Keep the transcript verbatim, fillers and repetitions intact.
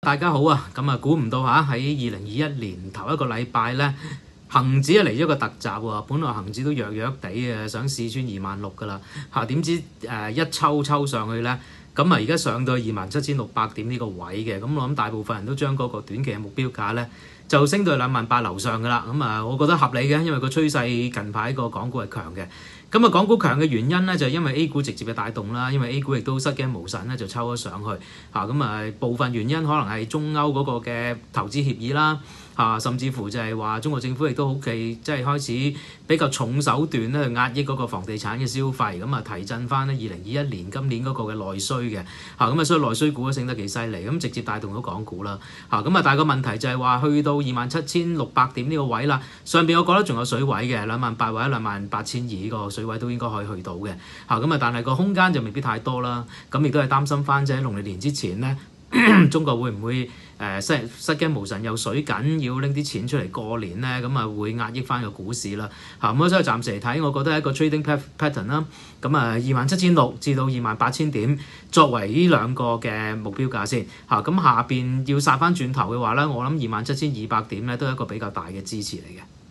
大家好啊！咁啊，估唔到嚇喺二零二一年頭一個禮拜咧，恒指啊嚟咗個突襲喎。本來恒指都弱弱地嘅，想試穿二萬六噶啦嚇，點知誒一抽抽上去咧，咁啊而家上到二萬七千六百點呢個位嘅，咁我諗大部分人都將嗰個短期嘅目標價咧就升到兩萬八樓上噶啦。咁啊，我覺得合理嘅，因為個趨勢近排個港股係強嘅。咁啊，港股強嘅原因咧，就係因為 A 股直接嘅帶動啦，因為 A 股亦都失驚無神咧，就抽咗上去嚇。咁啊，部分原因可能係中歐嗰個嘅投資協議啦嚇，甚至乎就係話中國政府亦都好奇，即係開始比較重手段咧去壓抑嗰個房地產嘅消費，咁啊提振翻咧二零二一年今年嗰個嘅內需嘅嚇。咁啊，所以內需股都升得幾犀利，咁直接帶動到港股啦嚇。咁啊，但係個問題就係話去到二萬七千六百點呢個位啦，上邊我覺得仲有水位嘅，兩萬八或者兩萬八千二呢個水位都應該可以去到嘅嚇。咁啊，但係個空間就未必太多啦。咁亦都係擔心翻即係喺農曆年之前咧，中國會唔會誒失失驚無神又水緊，要拎啲錢出嚟過年咧？咁啊會壓抑翻個股市啦嚇。咁所以暫時嚟睇，我覺得係一個 trading pattern 啦。咁啊，二萬七千六至到二萬八千點作為呢兩個嘅目標價先嚇。咁下邊要殺翻轉頭嘅話咧，我諗二萬七千二百點咧都係一個比較大嘅支持嚟嘅。